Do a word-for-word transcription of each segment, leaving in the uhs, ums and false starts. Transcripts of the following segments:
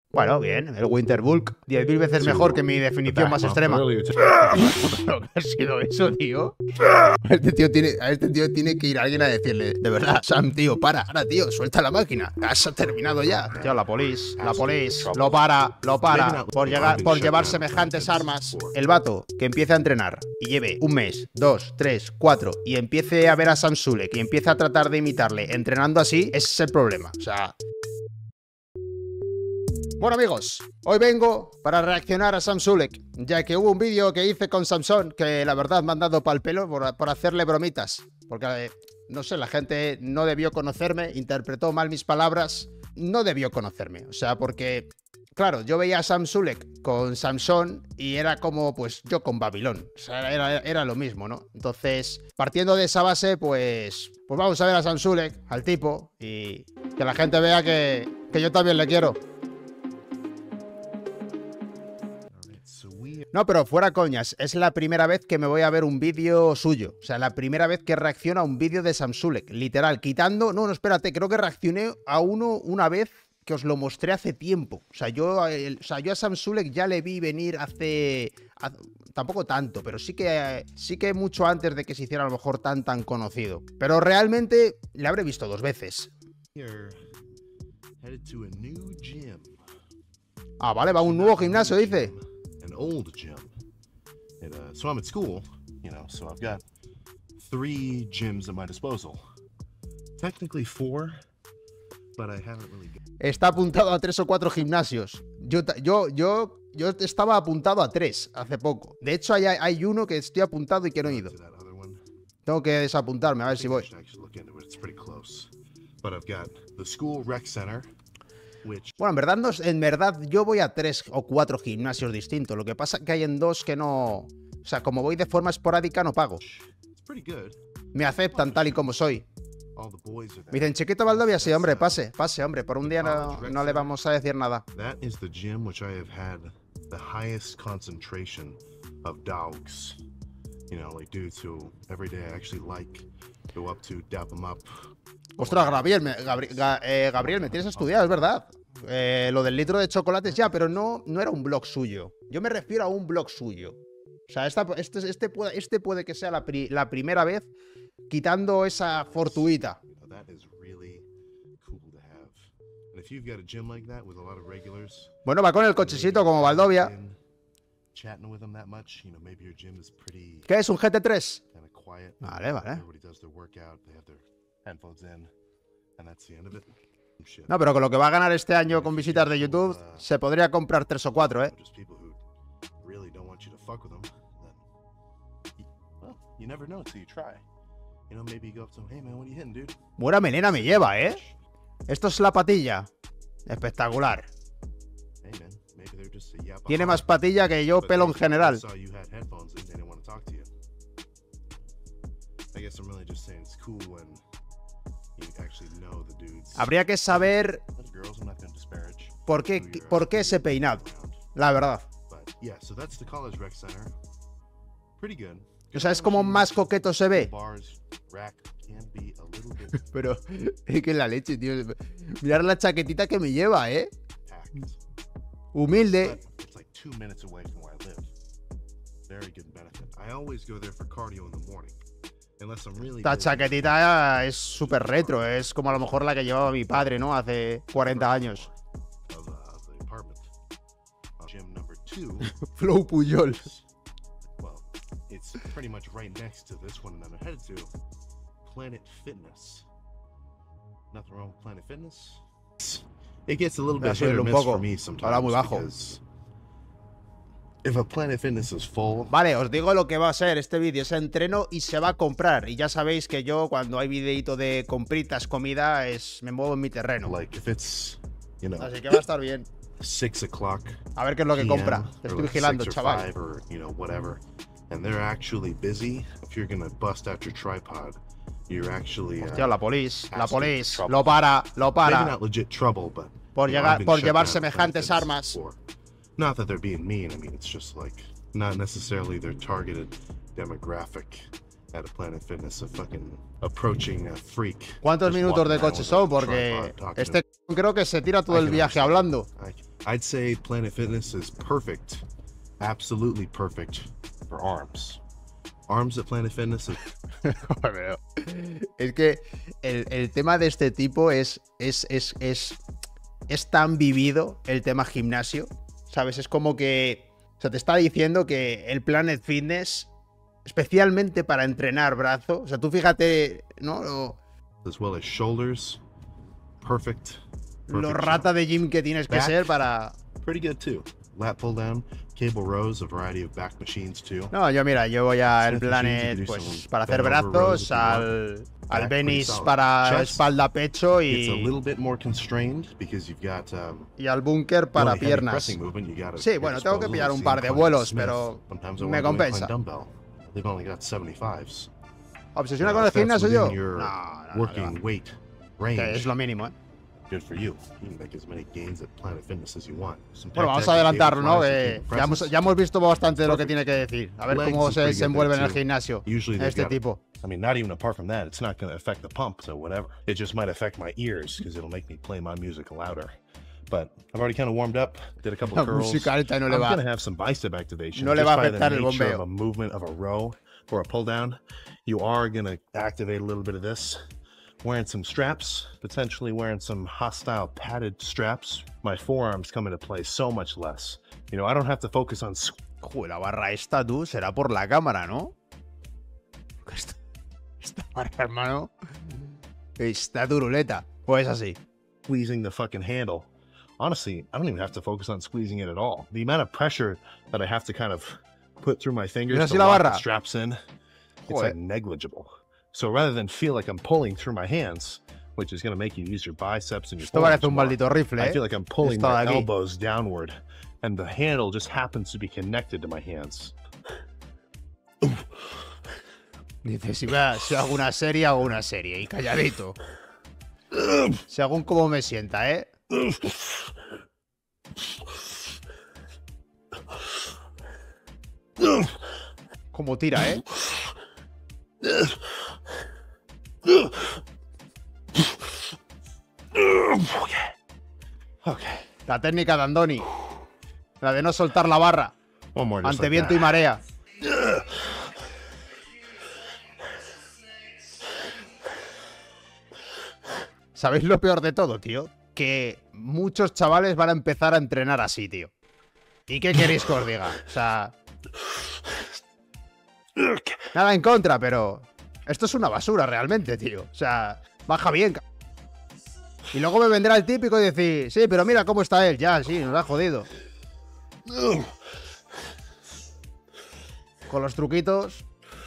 Bueno, bien, el Winterbulk. diez mil veces mejor que mi definición más extrema. ¿Pero qué ha sido eso, tío? A este tío tiene, a este tío tiene que ir alguien a decirle, de verdad, Sam, tío, para, ahora, tío, suelta la máquina. Has terminado ya. Tío, la polis, la polis, lo para, lo para. Por, llegar, por llevar semejantes armas. El vato que empiece a entrenar y lleve un mes, dos, tres, cuatro y empiece a ver a Sam Sulek y empiece a tratar de imitarle entrenando así, ese es el problema. O sea... Bueno, amigos, hoy vengo para reaccionar a Sam Sulek, ya que hubo un vídeo que hice con Samson que la verdad me han dado pa'l pelo por, por hacerle bromitas. Porque, eh, no sé, la gente no debió conocerme, interpretó mal mis palabras, no debió conocerme. O sea, porque, claro, yo veía a Sam Sulek con Samson y era como, pues, yo con Babilón. O sea, era, era lo mismo, ¿no? Entonces, partiendo de esa base, pues, pues vamos a ver a Sam Sulek, al tipo, y que la gente vea que, que yo también le quiero. No, pero fuera coñas, es la primera vez que me voy a ver un vídeo suyo. O sea, la primera vez que reacciono a un vídeo de Sam Sulek. Literal, quitando... No, no, espérate, creo que reaccioné a uno una vez que os lo mostré hace tiempo. O sea, yo, el, o sea, yo a Sam Sulek ya le vi venir hace... A, tampoco tanto, pero sí que, sí que mucho antes de que se hiciera a lo mejor tan, tan conocido. Pero realmente le habré visto dos veces. Ah, vale, va a un nuevo gimnasio, dice. Old gym. And, uh, so I'm at school, you know, so I've got three gyms at my disposal. Technically four, but I haven't really... Está apuntado a tres o cuatro gimnasios. Yo, yo, yo, yo estaba apuntado a tres hace poco. De hecho, hay, hay uno que estoy apuntado y que no he ido. Tengo que desapuntarme, a ver si voy. But I've got the school rec center. Bueno, en verdad, no, en verdad yo voy a tres o cuatro gimnasios distintos. Lo que pasa es que hay en dos que no... O sea, como voy de forma esporádica, no pago. Me aceptan tal y como soy. Me dicen, Chiquito Valdovia, sí, hombre, pase, pase, hombre. Por un día no, no le vamos a decir nada. Ostras, Gabriel, me, Gabriel, eh, Gabriel, me tienes estudiado, es verdad. Eh, lo del litro de chocolates ya, pero no, no era un blog suyo. Yo me refiero a un blog suyo. O sea, esta, este, este, puede, este puede que sea la, pri, la primera vez quitando esa fortuita. Bueno, va con el cochecito como Valdovia. ¿Qué es, un G T tres? Vale, vale. No, pero con lo que va a ganar este año con visitas de YouTube, se podría comprar tres o cuatro, ¿eh? Buena melena me lleva, ¿eh? Esto es la patilla. Espectacular. Tiene más patilla que yo pelo en general. Habría que saber por qué, por qué ese peinado, la verdad. O sea, es como más coqueto se ve. Pero es que la leche, tío. Mirar la chaquetita que me lleva, ¿eh? Humilde. Esta chaquetita es súper retro, es como a lo mejor la que llevaba mi padre, ¿no? Hace cuarenta años. Flow Puyol. It gets a little bit hit or miss for me sometimes. Ahora muy bajo. If a Planet Fitness is full... Vale, os digo lo que va a ser este vídeo. Es entreno y se va a comprar. Y ya sabéis que yo, cuando hay videito de compritas, comida, es me muevo en mi terreno. Like if it's, you know, así que va a estar bien. six o'clock. A ver qué es lo que compra. Te estoy vigilando, chaval. Or, you know, whatever. And they're actually busy. If you're gonna bust out your tripod, you're actually... Hostia, la polis, la polis. Lo para, lo para. Maybe not legit trouble, but... Por, llegar, por llevar semejantes armas. Not that they're being mean, I mean, it's just like, not necessarily their targeted demographic at a Planet Fitness, a fucking approaching a freak. ¿Cuántos minutos de coche son? Porque este creo que se tira todo el viaje hablando. I'd say Planet Fitness is perfect, absolutely perfect for arms. Arms at Planet Fitness is Pero es que el, el tema de este tipo es, es, es, es, es tan vivido, el tema gimnasio, ¿sabes? Es como que, o sea, te está diciendo que el Planet Fitness, especialmente para entrenar brazo, o sea, tú fíjate, ¿no? Lo, as well as shoulders, perfect. lo perfect rata de gym que tienes que Back. ser para... Pretty good too. Lat pull down, cable rows, a variety of back machines too. No, yo mira, yo voy al Smith Planet, machines, you can do pues, some para hacer bend over rows brazos, if you want. al, al Back, pretty Venice solid. para Chest, espalda, pecho It's a y, little bit more constrained because you've got um, y al búnker para really heavy piernas. pressing movement. You got Sí, bueno, tengo que pillar un par de vuelos, pero me compensa. They've only got seventy-fives. ¿Obsesiona Uh, con el if that's gimnasio yo? within your No, no, no, working no, weight que range, es lo mínimo, ¿eh? good for you. You can make as many gains at Planet Fitness as you want. Some Bueno, pec vamos deck a and adelantarlo, ¿no? cable flies, Que some cable ya, hemos, presses. ya hemos visto bastante de lo que Perfect. tiene que decir. A ver Legs cómo is se pretty good desenvuelve en there, el too. gimnasio Usually they've este got a- tipo. I mean, not even apart from that, it's not going to affect the pump, so whatever. It just might affect my ears because it'll make me play my music louder. But I've already kind of warmed up, did a couple La curls. música alta no le I'm va. going to have some bicep activation. No le just va a by the afectar el nature bombeo. of a movement of a row or a pull down. You are going to activate a little bit of this. Wearing some straps, potentially wearing some hostile padded straps. My forearms come into play so much less. You know, I don't have to focus on Joder, la barra esta, tú, será por la cámara, ¿no? Esta, esta barra, hermano, está duruleta. Pues así. squeezing the fucking handle. Honestly, I don't even have to focus on squeezing it at all. The amount of pressure that I have to kind of put through my fingers Mira to así la lock the barra. straps in, it's Joder. like negligible. So rather than feel like I'm pulling through my hands, which is going to make you use your biceps and your Esto parece un forearms maldito rifle, more, I ¿eh? feel like I'm pulling Esto de my aquí. elbows downward, and the handle just happens to be connected to my hands. Dice, si, voy a- si hago una serie, hago una serie. Y calladito. Según cómo me sienta, ¿eh? Como tira, ¿eh? Okay. La técnica de Andoni. La de no soltar la barra. One more just Ante like viento that. y marea. ¿Sabéis lo peor de todo, tío? Que muchos chavales van a empezar a entrenar así, tío. ¿Y qué queréis que os diga? O sea... Nada en contra, pero... Esto es una basura realmente, tío. O sea, baja bien. ca- Y luego me vendrá el típico y decir... Sí, pero mira cómo está él. Ya, sí, nos ha jodido. Con los truquitos...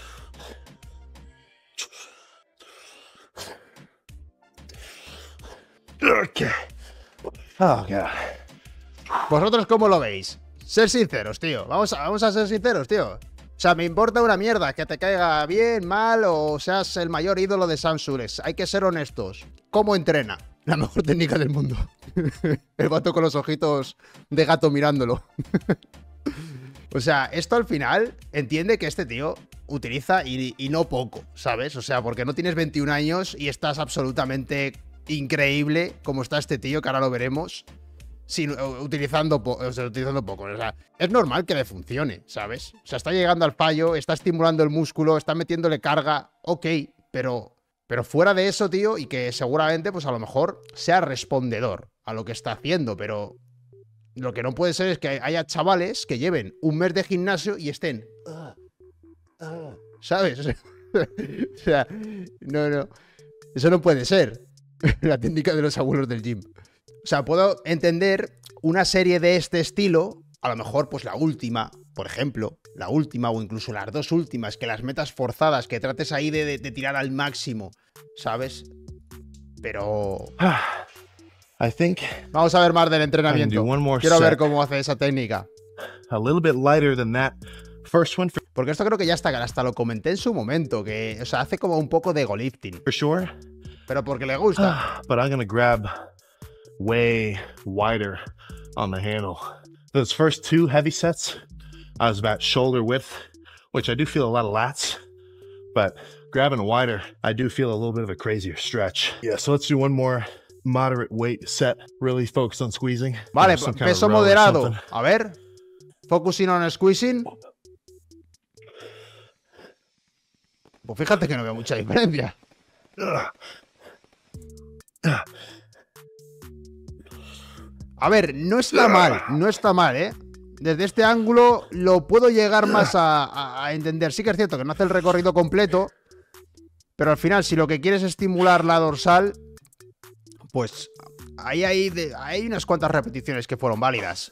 Okay. Oh, God. ¿Vosotros cómo lo veis? Ser sinceros, tío. Vamos a, vamos a ser sinceros, tío. O sea, me importa una mierda que te caiga bien, mal o seas el mayor ídolo de Samsung. Hay que ser honestos. ¿Cómo entrena? La mejor técnica del mundo. El vato con los ojitos de gato mirándolo. O sea, esto al final entiende que este tío utiliza y, y no poco, ¿sabes? O sea, porque no tienes veintiún años y estás absolutamente increíble como está este tío, que ahora lo veremos. Sin, utilizando, po o sea, utilizando poco. O sea, es normal que le funcione, ¿sabes? O sea, está llegando al fallo, está estimulando el músculo, está metiéndole carga, ok, pero, pero fuera de eso, tío, y que seguramente, pues a lo mejor sea respondedor a lo que está haciendo, pero lo que no puede ser es que haya chavales que lleven un mes de gimnasio y estén... Uh, uh, ¿sabes? O sea, no, no. Eso no puede ser. La técnica de los abuelos del gym. O sea, puedo entender una serie de este estilo, a lo mejor pues la última, por ejemplo, la última o incluso las dos últimas, que las metas forzadas, que trates ahí de, de, de tirar al máximo, ¿sabes? Pero... I think Vamos a ver más del I can do entrenamiento. one more Quiero ver set. cómo hace esa técnica. A little bit lighter than that first one for, Porque esto creo que ya está, hasta lo comenté en su momento, que, o sea, hace como un poco de ego lifting, for sure. pero porque le gusta. But I'm gonna grab way wider on the handle. Those first two heavy sets, I was about shoulder width, which I do feel a lot of lats, but grabbing wider, I do feel a little bit of a crazier stretch. Yeah, so let's do one more moderate weight set, really focused on squeezing. Vale, Some kind of peso row or moderado. something. A ver. Focusing on squeezing. Pues fíjate que no veo mucha diferencia. A ver, no está mal, no está mal, ¿eh? Desde este ángulo lo puedo llegar más a, a, a entender. Sí que es cierto que no hace el recorrido completo, pero al final, si lo que quieres es estimular la dorsal, pues ahí hay, de, hay unas cuantas repeticiones que fueron válidas.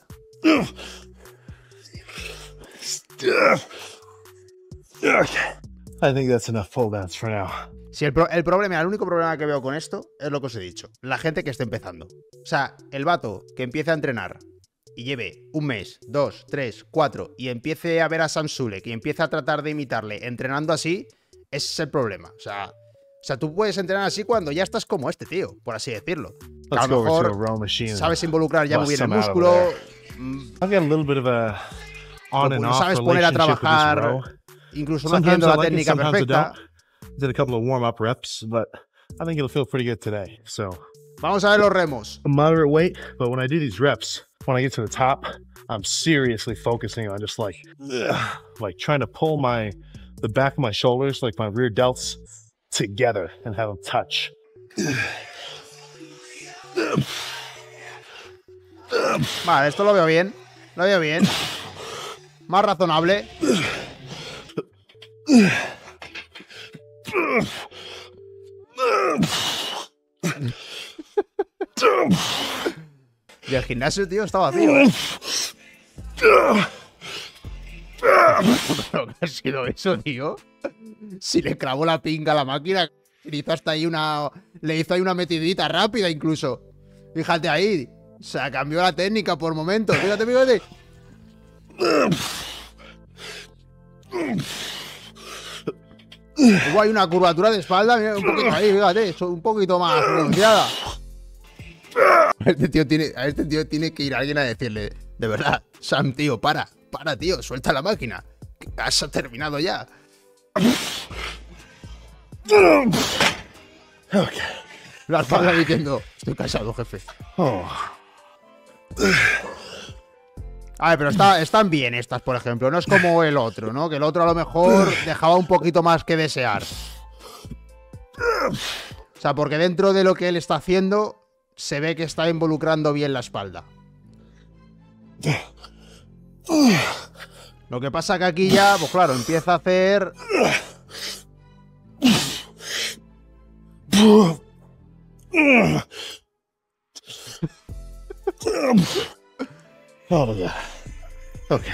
I think that's enough pull downs for now. Si el, pro el problema, el único problema que veo con esto es lo que os he dicho. La gente que está empezando. O sea, el vato que empiece a entrenar y lleve un mes, dos, tres, cuatro y empiece a ver a Sam Sulek y empiece a tratar de imitarle entrenando así, ese es el problema. O sea, o sea, tú puedes entrenar así cuando ya estás como este tío, por así decirlo. A lo mejor sabes involucrar ya muy bien el músculo. I've got a little bit of a on and off sabes poner a trabajar, incluso no haciendo la técnica perfecta. Did a couple of warm-up reps, but I think it'll feel pretty good today. So, vamos a ver los remos. A moderate weight, but when I do these reps, when I get to the top, I'm seriously focusing on just like, ugh, like trying to pull my the back of my shoulders, like my rear delts, together and have them touch. Vale, esto lo veo bien, lo veo bien, más razonable. Y el gimnasio, tío, está vacío, ¿eh? ¿Pero qué ha sido eso, tío? Si le clavó la pinga a la máquina, le hizo hasta ahí una... Le hizo ahí una metidita rápida, incluso. Fíjate ahí. O sea, cambió la técnica por momentos. Fíjate, fíjate. Luego hay una curvatura de espalda, mira, un poquito ahí, fíjate, un poquito más pronunciada. A este tío tiene, a este tío tiene que ir alguien a decirle, de verdad, Sam, tío, para, para, tío, suelta la máquina. Que has terminado ya. Okay. La espalda diciendo, estoy cansado, jefe. Oh. A ver, pero está, están bien estas, por ejemplo. No es como el otro, ¿no? Que el otro a lo mejor dejaba un poquito más que desear. O sea, porque dentro de lo que él está haciendo, se ve que está involucrando bien la espalda. Lo que pasa que aquí ya, pues claro, empieza a hacer... Oh, yeah. Okay.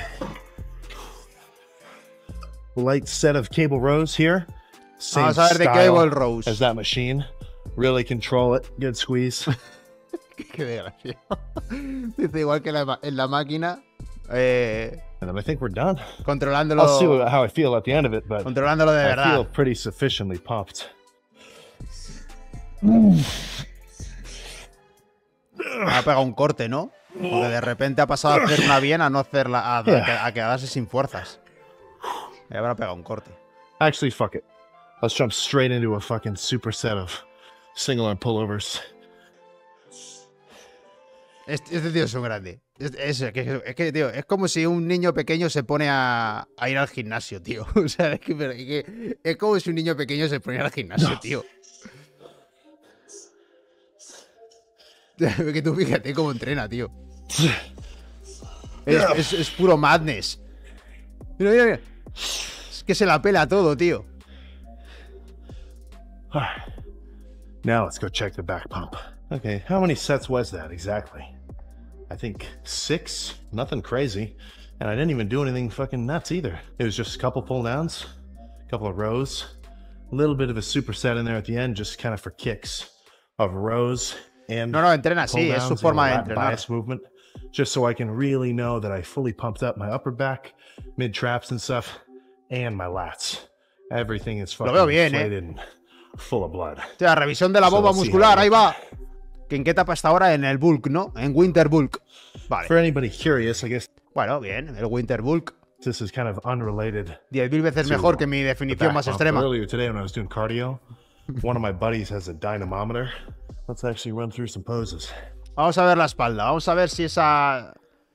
Light set of cable rows here. Same Vamos a ver de cable rows. As that machine. Really control it. Good squeeze. Qué desgracia. Dice igual que la, en la máquina. Eh, And then I think we're done. Controlándolo. I'll see how I feel at the end of it, but controlándolo de I verdad. feel pretty sufficiently pumped. Ha pegado un corte, ¿no? Porque de repente ha pasado a hacer una bien a no hacerla, a, a, a quedarse sin fuerzas. Y habrá pegado un corte. Actually, fuck it. Let's jump straight into a fucking superset of single arm pullovers. Este, este tío es un grande. Es, es, es, que, es que, tío, es como si un niño pequeño se pone a, a ir al gimnasio, tío. O sea, es, que, es, que, es como si un niño pequeño se pone al gimnasio, tío. Que tú fíjate cómo entrena, tío. Es, es, es puro madness. Mira, mira, mira. Es que se la pela todo, tío. Now let's go check the back pump. Okay, how many sets was that exactly? I think six. Nothing crazy. And I didn't even do anything fucking nuts either. It was just a couple pull downs, a couple of rows, a little bit of a superset in there at the end, just kind of for kicks of rows. And no, no, entrena así, es su forma de entrenar. Bias movement, just so I can really know that I fully pumped up my upper back, mid traps and stuff, and my lats. Everything is fucking bien, inflated eh. and full of blood. O sea, revisión de la bomba so muscular, ahí va. ¿En qué etapa está ahora? En el bulk, ¿no? En winter bulk. Vale. For anybody curious, I guess. Bueno, bien, el winter bulk. This is kind of unrelated. Diez mil veces mejor que mi definición más extrema. Earlier today when I was doing cardio, one of my buddies has a dynamometer let's actually run through some poses. Vamos a ver la espalda. Vamos a ver si esa...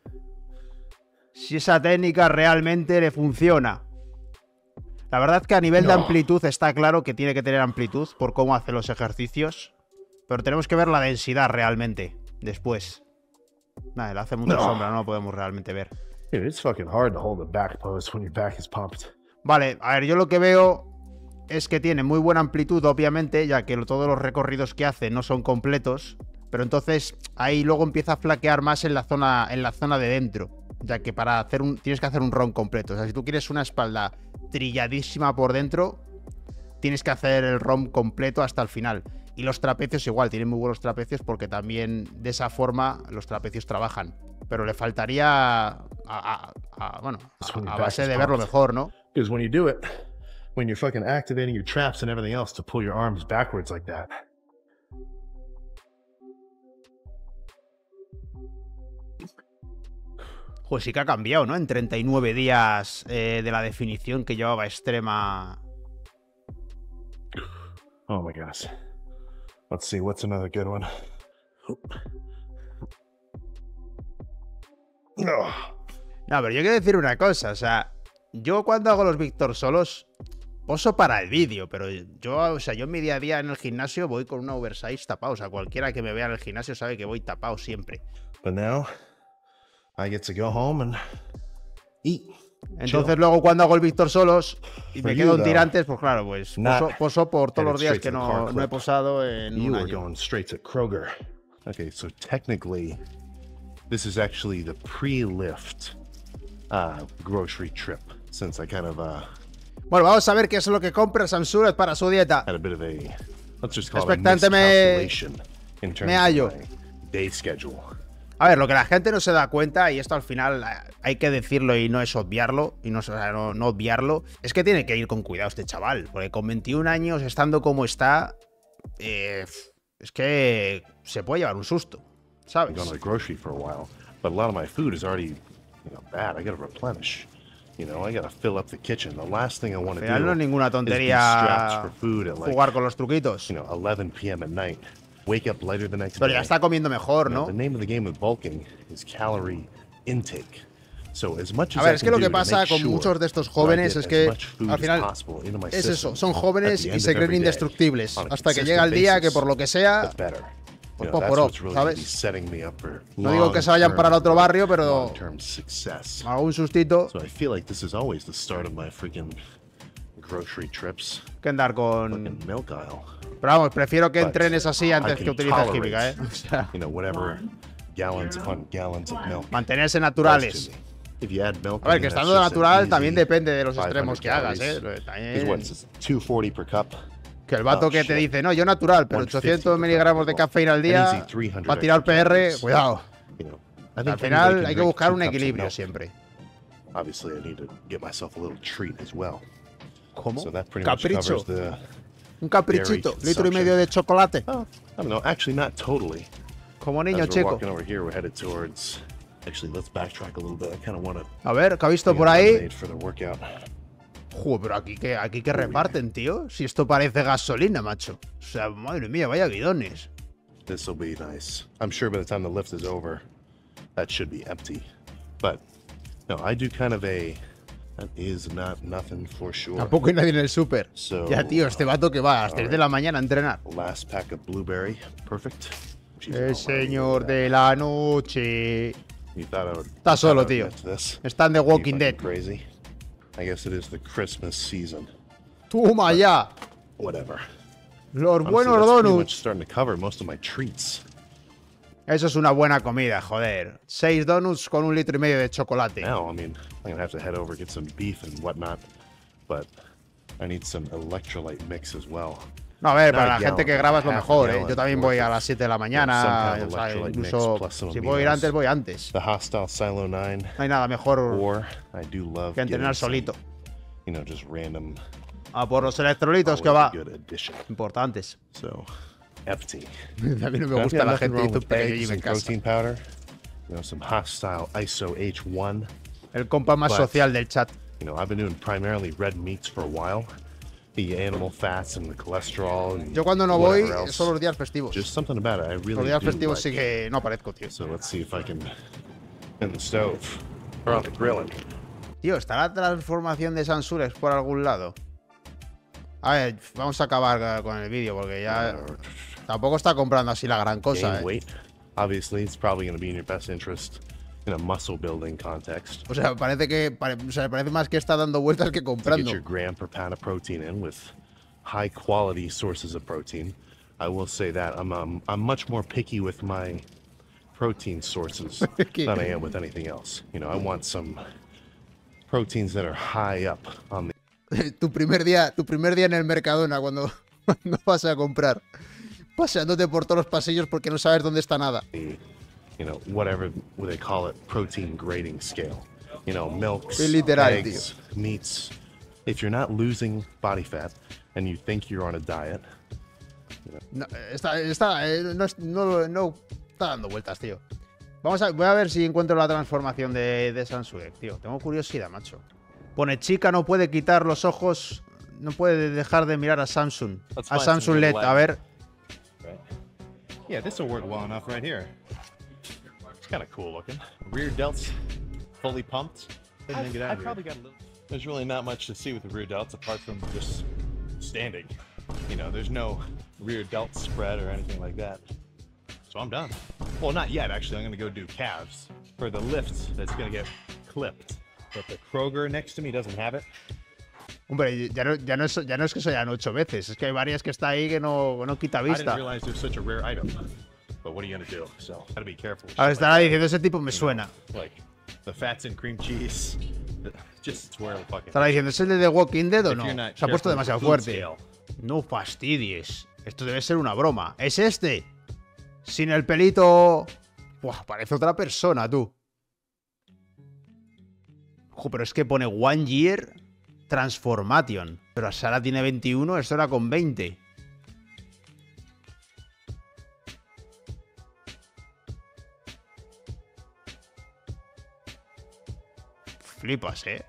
Si esa técnica realmente le funciona. La verdad que a nivel de amplitud está claro que tiene que tener amplitud por cómo hace los ejercicios. Pero tenemos que ver la densidad realmente después. Nada, le hace mucha sombra, no lo podemos realmente ver. Dude, it's fucking hard to hold a back pose when your back is pumped. Vale, a ver, yo lo que veo es que tiene muy buena amplitud, obviamente, ya que todos los recorridos que hace no son completos. Pero entonces ahí luego empieza a flaquear más en la zona, en la zona de dentro. Ya que para hacer un... tienes que hacer un ROM completo. O sea, si tú quieres una espalda trilladísima por dentro, tienes que hacer el ROM completo hasta el final. Y los trapecios igual, tienen muy buenos trapecios porque también de esa forma los trapecios trabajan. Pero le faltaría a, a, a, bueno, a, a base de verlo mejor, ¿no? Because when you do it, when you're fucking activating your traps and everything else to pull your arms backwards like that. Pues sí que ha cambiado, ¿no? En treinta y nueve días eh, de la definición que llevaba extrema. Oh my gosh. Let's see, what's another good one? No. No, pero yo quiero decir una cosa, o sea, yo cuando hago los Víctor solos, poso para el vídeo, pero yo, o sea, yo en mi día a día en el gimnasio voy con una oversize tapado, o sea, cualquiera que me vea en el gimnasio sabe que voy tapado siempre. But now, I get to go home and eat. Entonces luego cuando hago el Víctor solos y me quedo en tirantes, pues claro, pues poso, poso por todos los días que no, no he posado en un año. You are going straight to Kroger. Okay, so technically, this is actually the pre-lift uh, grocery trip, since I kind of uh, bueno, vamos a ver qué es lo que compra Samsuret para su dieta. had a bit of a, let's just call it a Expectante me, miscalculation in terms me hallo. of my day schedule. A ver, lo que la gente no se da cuenta, y esto al final hay que decirlo y no es obviarlo, y no, o sea, no, no obviarlo, es que tiene que ir con cuidado este chaval, porque con veintiún años, estando como está, eh, es que se puede llevar un susto, ¿sabes? I've gone to the grocery for a while, but a lot of my food is already, you know, bad. I gotta replenish. You know, I gotta fill up the kitchen. The last thing I want to do no es ninguna is be tontería strapped for food at like, jugar con los truquitos. you know, eleven p m at night. Wake up later the next Pero day. ya está comiendo mejor, You know, ¿no? the name of the game with bulking is calorie intake. So as much A as ver, I es que can lo do que to pasa make con sure muchos de estos that I jóvenes get es as que much food al as final possible into my es eso, system son at jóvenes the y end se of creen every day indestructibles. on a Hasta que consistent llega el día que basis, por lo que sea, that's better. pues You know, pop that's por up, what's really gonna be ¿sabes? setting me up for No digo que se vayan long-term- para el otro barrio, pero long-term success. algún sustito So I feel like this is always the start of my freaking grocery trips. que andar con... Fucking milk aisle. Pero vamos, prefiero que But entrenes así I antes can que utilices tolerate, química, ¿eh? O sea, You know, whatever gallons upon gallons of milk. mantenerse does to naturales. me. If you add milk, A ver, I que mean, that's estando just an natural easy también depende de los five extremos hundred que hagas, ¿eh? calories. También- Is what, it's two forty per cup. Que el vato Oh, que te shit. dice, no, yo natural, pero one fifty ochocientos per miligramos de cup. cafeína al An día easy three hundred para tirar extra P R, calories. cuidado. You know, I think Al anybody final can hay que drink buscar two un cups of equilibrio milk. siempre. Obviously, I need to get myself a little treat as well. ¿Cómo? So that pretty much Capricho. covers the. Un caprichito, dairy litro y medio consumption. de chocolate. Oh, I don't know. Actually, not totally. Como niño As we're checo. walking over here, we're headed towards. Actually, let's backtrack a little bit. I kind of want to. A ver, ¿qué ha visto por ahí? For the workout. Joder, pero aquí que, aquí que reparten, tío. Si esto parece gasolina, macho. O sea, madre mía, vaya bidones. This will be nice. I'm sure by the time the lift is over, that should be empty. But no, I do kind of a. That is not nothing for sure. Tampoco hay nadie en el súper. So, Ya, tío, este vato que va a las tres de la mañana a entrenar. Last pack of blueberry, perfect. Jeez, El oh, señor de la noche. You thought I would. Está solo, thought I tío. would admit to this? Está en The Are you Walking fucking Dead. Crazy. I guess it is the Christmas season. Toma ya. Whatever. Los Honestly, buenos that's pretty much donuts. starting to cover most of my treats. Eso es una buena comida, joder. Seis donuts con un litro y medio de chocolate. Now, I mean, I'm gonna have to head over get some beef and whatnot, but I need some electrolyte mix as well. No, a ver, Not para a la gente que gallon, graba es lo half a mejor, ¿eh? gallon Yo también worth voy a of, las siete de la some mañana. kind of O sea, electrolyte mix incluso plus some si puedo ir aminos. antes, voy antes. The Hostile Silo nine, No hay nada mejor or I do love que entrenar getting some, solito. you know, just random. A por los electrolitos que always va. a good addition. Importantes. So, empty. A mí no me I've gusta got la nothing gente wrong hizo un with pequeño eggs gym en and casa. protein powder. You know, some Hostile I S O H one. El compa más But- social del chat. You know, I've been doing primarily red meats for a while, the animal fats and the cholesterol. And Yo cuando no voy whatever else. son los días festivos. Just something about it. I really Los días do festivos like sí que no aparezco, tío. So let's see if I can in the stove or on the grilling. Tío, ¿está la transformación de Sansulex por algún lado? A ver, vamos a acabar con el vídeo porque ya tampoco está comprando así la gran cosa, Gain eh. weight. Obviously, it's probably going to be in your best interest in a muscle building context. O sea, parece que pare, o sea, parece más que está dando vueltas que To get comprando. your gram per pound of protein in with high quality sources of protein. I will say that I'm um, I'm much more picky with my protein sources than I am with anything else. You know, I want some proteins that are high up on the tu primer día, tu primer día en el Mercadona cuando, cuando vas a comprar, paseándote por todos los pasillos porque no sabes dónde está nada. you know, whatever they call it, protein grading scale. You know, milks, Sí, literal, eggs, meats. If you're not losing body fat and you think you're on a diet, No, está, está, eh, no, es- no, no está dando vueltas, tío. Vamos a, voy a ver si encuentro la transformación de, de Sansulex, tío. Tengo curiosidad, macho. Pone chica, no puede quitar los ojos, no puede dejar de mirar a Samsung. Let's A find Samsung some L E D, good a ver. right? Yeah, this will work well enough right here. It's kind of cool looking. Rear delts fully pumped. I, Didn't get I out of probably here. got a little. There's really not much to see with the rear delts apart from just standing. You know, there's no rear delt spread or anything like that. So I'm done. Well, not yet, actually. I'm going to go do calves for the lift that's going to get clipped. But the Kroger next to me doesn't have it. Hombre, ya no, ya, no es, ya no es que se hayan ocho veces, es que hay varias que está ahí que no, no quita I didn't vista. realize there's such a rare item. But what are you going to do? So, gotta be careful. with A ver, shit estará like diciendo, ese tipo me suena. that. Like, the fats and cream cheese. Just swear the fucking. Estará diciendo, ¿es el de The Walking Dead o If no? you're not Se ha puesto careful with demasiado the food fuerte. scale. No fastidies. Esto debe ser una broma. ¿Es este? Sin el pelito... Buah, parece otra persona, tú. Ojo, pero es que pone One Year Transformation. Pero Sara tiene veintiuno, esto era con veinte. Flipas, ¿eh?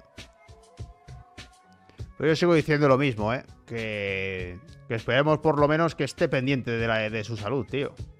Pero yo sigo diciendo lo mismo, ¿eh? Que, que esperemos por lo menos que esté pendiente de, la, de su salud, tío.